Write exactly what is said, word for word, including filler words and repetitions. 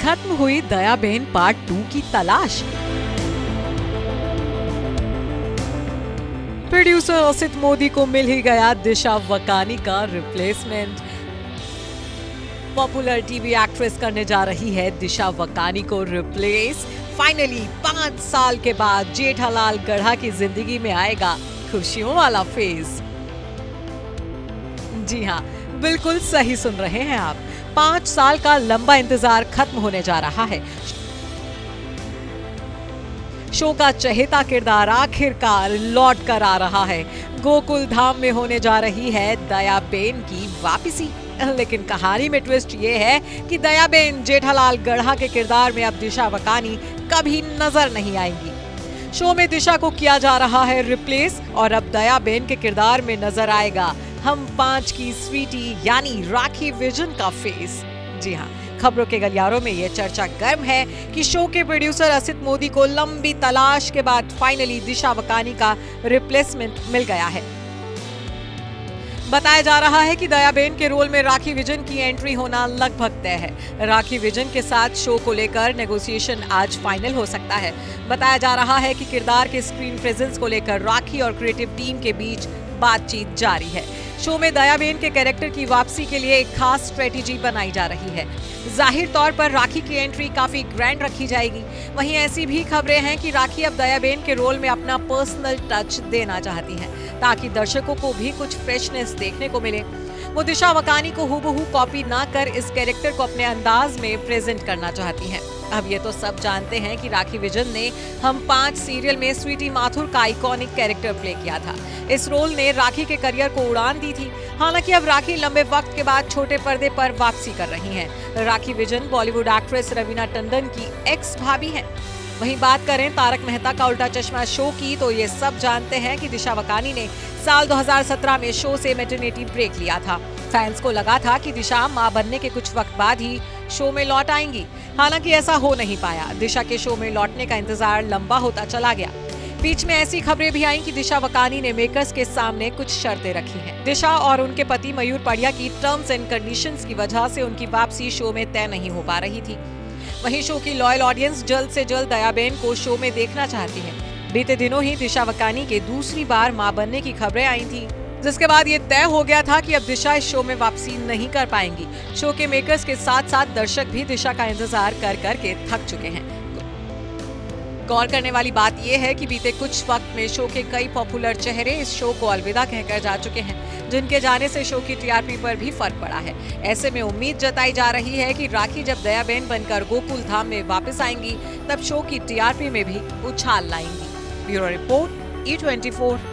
खत्म हुई Dayaben part two की तलाश। प्रोड्यूसर असित मोदी को मिल ही गया दिशा वकानी का रिप्लेसमेंट। पॉपुलर टीवी एक्ट्रेस करने जा रही है दिशा वकानी को रिप्लेस। फाइनली पांच साल के बाद जेठालाल गढ़ा की जिंदगी में आएगा खुशियों वाला फेज। जी हाँ, बिल्कुल सही सुन रहे हैं आप। पांच साल का लंबा इंतजार खत्म होने जा रहा है। शो का चहेता किरदार आखिरकार लौट कर आ रहा है। गोकुल धाम में होने जा रही है दयाबेन की वापसी। लेकिन कहानी में ट्विस्ट ये है कि दयाबेन जेठालाल गढ़ा के किरदार में अब दिशा वकानी कभी नजर नहीं आएंगी। शो में दिशा को किया जा रहा है रिप्लेस और अब दयाबेन के किरदार में नजर आएगा हम पांच की स्वीटी यानी राखी विजन का फेस। जी हाँ, खबरों के गलियारों में यह चर्चा गर्म है कि शो के प्रोड्यूसर असित मोदी को लंबी तलाश के बाद फाइनली दिशा वकानी का रिप्लेसमेंट मिल गया है। बताया जा रहा है कि दयाबेन के रोल में राखी विजन की एंट्री होना लगभग तय है। राखी विजन के साथ शो को लेकर नेगोशिएशन आज फाइनल हो सकता है। बताया जा रहा है कि किरदार के स्क्रीन प्रेजेंस को लेकर राखी और क्रिएटिव टीम के बीच बातचीत जारी है। शो में दयाबेन के कैरेक्टर की वापसी के लिए एक खास स्ट्रेटेजी बनाई जा रही है। जाहिर तौर पर राखी की एंट्री काफी ग्रैंड रखी जाएगी। वहीं ऐसी भी खबरें हैं कि राखी अब दयाबेन के रोल में अपना पर्सनल टच देना चाहती हैं, ताकि दर्शकों को भी कुछ फ्रेशनेस देखने को मिले। वो दिशा वकानी को हूबहू कॉपी ना कर इस कैरेक्टर को अपने अंदाज में प्रेजेंट करना चाहती हैं। अब ये तो सब जानते हैं कि राखी विजन ने हम पांच सीरियल में स्वीटी माथुर का आइकॉनिक कैरेक्टर प्ले किया था। इस रोल ने राखी के करियर को उड़ान दी थी। हालांकि अब राखी लंबे वक्त के बाद छोटे पर्दे पर वापसी कर रही हैं। राखी विजन बॉलीवुड एक्ट्रेस रवीना टंडन की एक्स भाभी हैं। वहीं बात करें तारक मेहता का उल्टा चश्मा शो की, तो ये सब जानते हैं कि दिशा वकानी ने साल दो हज़ार सत्रह में शो से मैटरनिटी ब्रेक लिया था। फैंस को लगा था कि दिशा मां बनने के कुछ वक्त बाद ही शो में लौट आएंगी। हालांकि ऐसा हो नहीं पाया। दिशा के शो में लौटने का इंतजार लंबा होता चला गया। बीच में ऐसी खबरें भी आईं कि दिशा वकानी ने मेकर्स के सामने कुछ शर्तें रखी हैं। दिशा और उनके पति मयूर पड़िया की टर्म्स एंड कंडीशंस की वजह से उनकी वापसी शो में तय नहीं हो पा रही थी। वहीं शो की लॉयल ऑडियंस जल्द से जल्द दयाबेन को शो में देखना चाहती है। बीते दिनों ही दिशा वकानी के दूसरी बार मां बनने की खबरें आई थी, जिसके बाद ये तय हो गया था कि अब दिशा इस शो में वापसी नहीं कर पाएंगी। शो के मेकर्स के साथ साथ दर्शक भी दिशा का इंतजार कर कर के थक चुके हैं। गौर करने वाली बात यह है कि बीते कुछ वक्त में शो के कई पॉपुलर चेहरे इस शो को अलविदा कहकर जा चुके हैं, जिनके जाने से शो की टीआरपी पर भी फर्क पड़ा है। ऐसे में उम्मीद जताई जा रही है कि राखी जब दयाबेन बनकर गोकुल धाम में वापस आएंगी, तब शो की टीआरपी में भी उछाल लाएंगी। Bureau report, E twenty four.